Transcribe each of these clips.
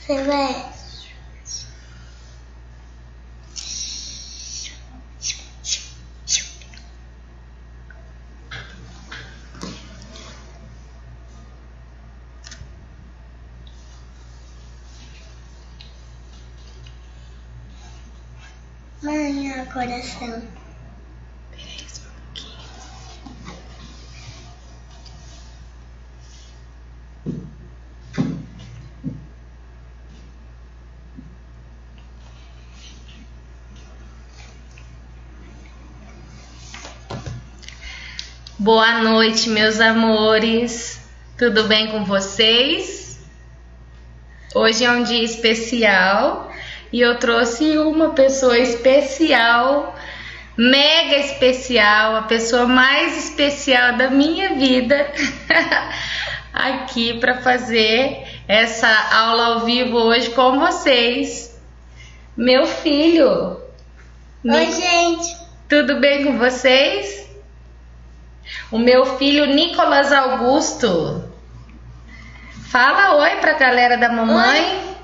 Você vai. Mãe, coração. Boa noite, meus amores. Tudo bem com vocês? Hoje é um dia especial e eu trouxe uma pessoa especial, mega especial, a pessoa mais especial da minha vida aqui para fazer essa aula ao vivo hoje com vocês. Meu filho. Oi, gente. Tudo bem com vocês? O meu filho Nicolas Augusto. Fala oi pra galera da mamãe. Oi.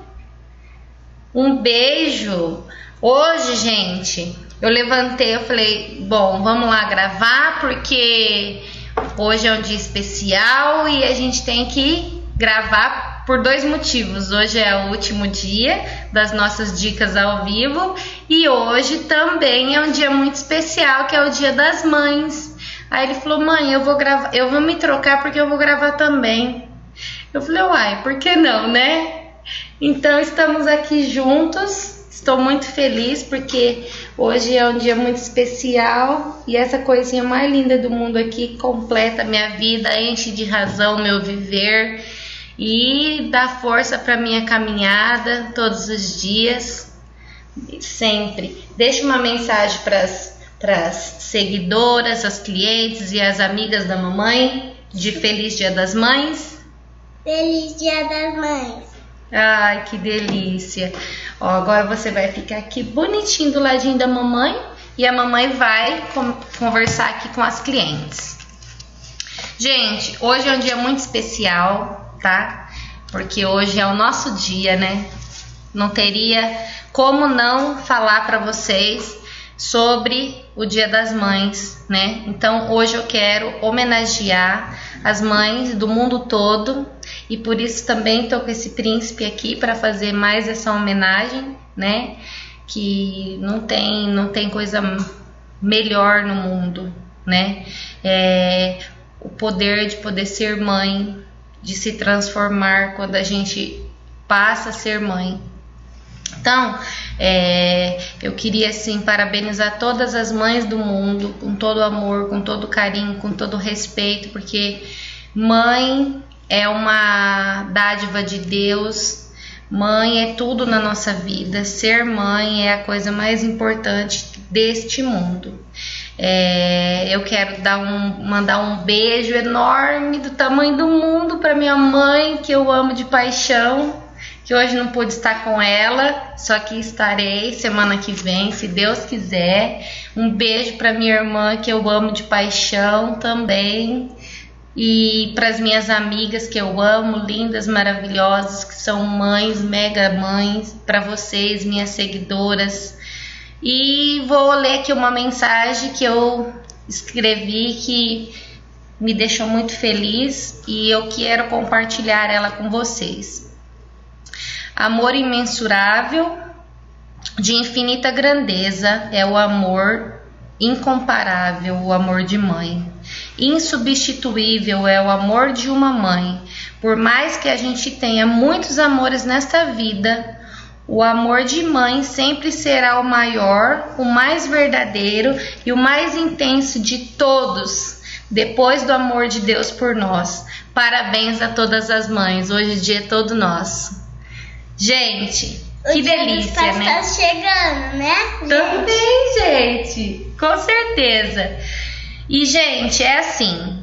Um beijo. Hoje, gente, eu levantei, eu falei, bom, vamos lá gravar, porque hoje é um dia especial e a gente tem que gravar por dois motivos. Hoje é o último dia das nossas dicas ao vivo e hoje também é um dia muito especial, que é o Dia das Mães. Aí ele falou, mãe, eu vou me trocar porque eu vou gravar também. Eu falei, uai, por que não, né? Então estamos aqui juntos, estou muito feliz porque hoje é um dia muito especial e essa coisinha mais linda do mundo aqui completa a minha vida, enche de razão o meu viver e dá força para minha caminhada todos os dias, sempre. Deixa uma mensagem para as seguidoras, as clientes e as amigas da mamãe de Feliz Dia das Mães. Feliz Dia das Mães. Ai, que delícia. Ó, agora você vai ficar aqui bonitinho do ladinho da mamãe e a mamãe vai conversar aqui com as clientes. Gente, hoje é um dia muito especial, tá? Porque hoje é o nosso dia, né? Não teria como não falar para vocês sobre o Dia das Mães, né? Então hoje eu quero homenagear as mães do mundo todo e por isso também tô com esse príncipe aqui para fazer mais essa homenagem, né? Que não tem coisa melhor no mundo, né? O poder de poder ser mãe, de se transformar quando a gente passa a ser mãe. Então, eu queria assim parabenizar todas as mães do mundo com todo amor, com todo carinho, com todo respeito, porque mãe é uma dádiva de Deus, mãe é tudo na nossa vida, ser mãe é a coisa mais importante deste mundo. Eu quero mandar um beijo enorme do tamanho do mundo para minha mãe, que eu amo de paixão, que hoje não pude estar com ela, só que estarei semana que vem, se Deus quiser. Um beijo para minha irmã, que eu amo de paixão também, e para as minhas amigas que eu amo, lindas, maravilhosas, que são mães, mega mães, para vocês, minhas seguidoras. E vou ler aqui uma mensagem que eu escrevi que me deixou muito feliz e eu quero compartilhar ela com vocês. Amor imensurável, de infinita grandeza, é o amor incomparável, o amor de mãe. Insubstituível é o amor de uma mãe. Por mais que a gente tenha muitos amores nesta vida, o amor de mãe sempre será o maior, o mais verdadeiro e o mais intenso de todos, depois do amor de Deus por nós. Parabéns a todas as mães, hoje o dia é todo nosso. Gente, que delícia, né? Tá chegando, né? Também, gente, com certeza. E, gente, é assim,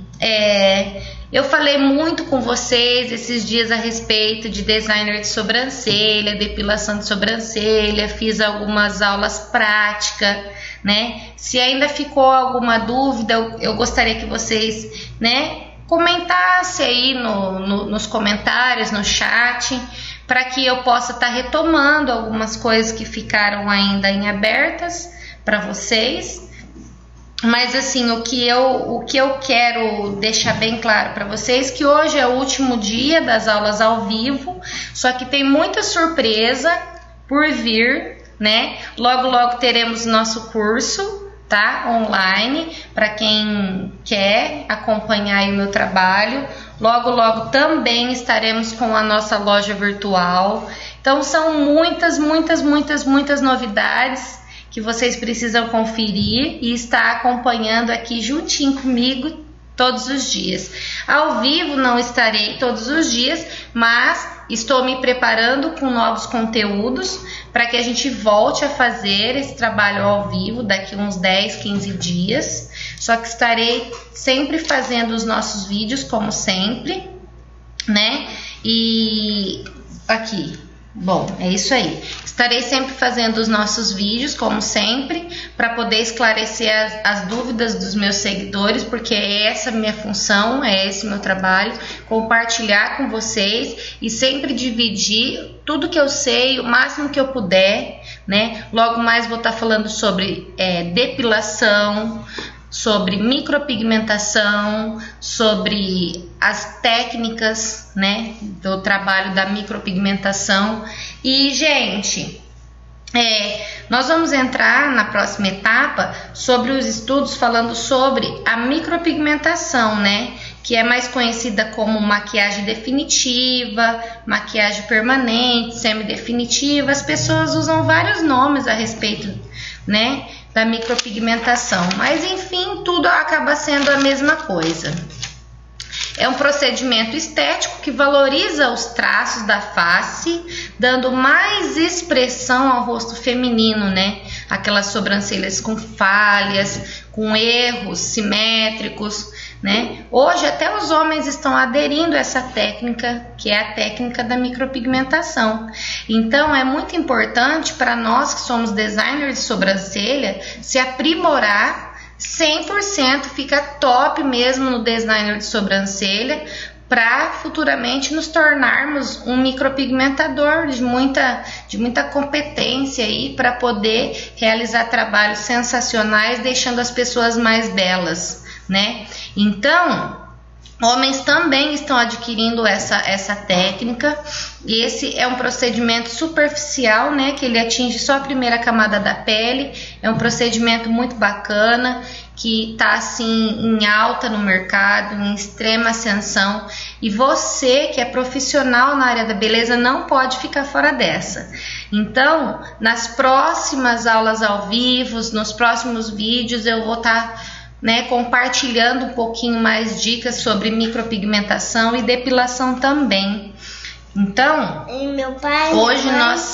eu falei muito com vocês esses dias a respeito de designer de sobrancelha, depilação de sobrancelha, fiz algumas aulas práticas, né? Se ainda ficou alguma dúvida, eu gostaria que vocês, né, comentassem aí nos comentários, no chat, para que eu possa estar retomando algumas coisas que ficaram ainda em abertas para vocês. Mas assim, o que eu quero deixar bem claro para vocês, que hoje é o último dia das aulas ao vivo, só que tem muita surpresa por vir, né? Logo, logo teremos nosso curso, tá? Online, para quem quer acompanhar aí o meu trabalho. Logo, logo também estaremos com a nossa loja virtual. Então, são muitas novidades que vocês precisam conferir e estar acompanhando aqui juntinho comigo todos os dias. Ao vivo não estarei todos os dias, mas estou me preparando com novos conteúdos para que a gente volte a fazer esse trabalho ao vivo daqui uns 10, 15 dias. Só que estarei sempre fazendo os nossos vídeos como sempre, né? E aqui, bom, é isso aí. Estarei sempre fazendo os nossos vídeos, como sempre, para poder esclarecer as dúvidas dos meus seguidores, porque é essa a minha função, é esse meu trabalho, compartilhar com vocês e sempre dividir tudo que eu sei, o máximo que eu puder, né? Logo mais vou estar falando sobre depilação, sobre micropigmentação, sobre as técnicas, né, do trabalho da micropigmentação. E, gente, nós vamos entrar na próxima etapa sobre os estudos falando sobre a micropigmentação, né, que é mais conhecida como maquiagem definitiva, maquiagem permanente, semidefinitiva. As pessoas usam vários nomes a respeito, né, da micropigmentação, mas enfim, tudo acaba sendo a mesma coisa. É um procedimento estético que valoriza os traços da face, dando mais expressão ao rosto feminino, né? Aquelas sobrancelhas com falhas, com erros simétricos, né? Hoje até os homens estão aderindo a essa técnica, que é a técnica da micropigmentação. Então é muito importante para nós que somos designers de sobrancelha se aprimorar 100%, fica top mesmo no designer de sobrancelha, para futuramente nos tornarmos um micropigmentador de muita competência aí, para poder realizar trabalhos sensacionais, deixando as pessoas mais belas, né? Então, homens também estão adquirindo essa técnica, e esse é um procedimento superficial, né, que ele atinge só a primeira camada da pele. É um procedimento muito bacana, que está assim em alta no mercado, em extrema ascensão, e você que é profissional na área da beleza não pode ficar fora dessa. Então, nas próximas aulas ao vivo, nos próximos vídeos, eu vou estar compartilhando um pouquinho mais dicas sobre micropigmentação e depilação também. Então, meu pai, hoje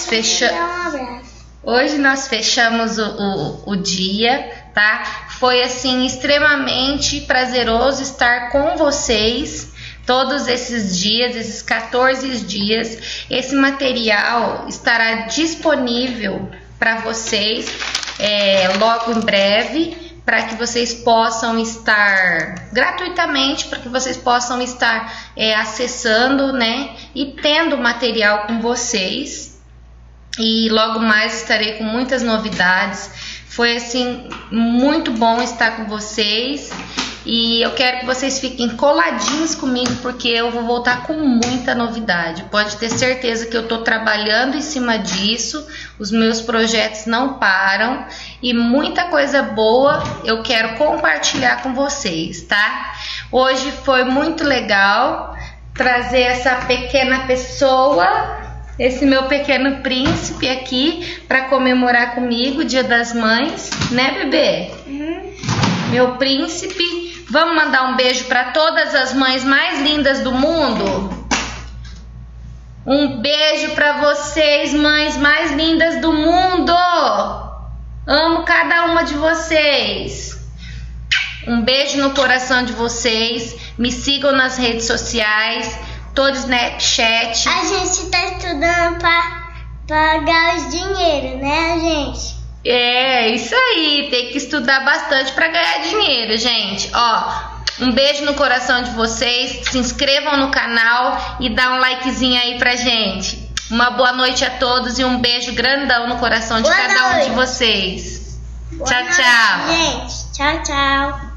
nós fechamos o dia, tá? Foi assim extremamente prazeroso estar com vocês todos esses dias, esses 14 dias. Esse material estará disponível para vocês logo em breve, para que vocês possam estar gratuitamente, para que vocês possam estar acessando, né, e tendo material com vocês. E logo mais estarei com muitas novidades. Foi assim muito bom estar com vocês, e eu quero que vocês fiquem coladinhos comigo, porque eu vou voltar com muita novidade. Pode ter certeza que eu estou trabalhando em cima disso, os meus projetos não param, e muita coisa boa eu quero compartilhar com vocês, tá? Hoje foi muito legal trazer essa pequena pessoa, esse meu pequeno príncipe aqui, para comemorar comigo o Dia das Mães, né, bebê? Meu príncipe. Vamos mandar um beijo para todas as mães mais lindas do mundo? Um beijo para vocês, mães mais lindas do mundo. Amo cada uma de vocês. Um beijo no coração de vocês. Me sigam nas redes sociais, todo Snapchat. A gente tá estudando para pagar os dinheiro, né, gente? É, isso aí, tem que estudar bastante para ganhar dinheiro, gente. Ó, um beijo no coração de vocês, se inscrevam no canal e dá um likezinho aí pra gente. Uma boa noite a todos e um beijo grandão no coração de cada um de vocês. Tchau, tchau. Gente, tchau, tchau.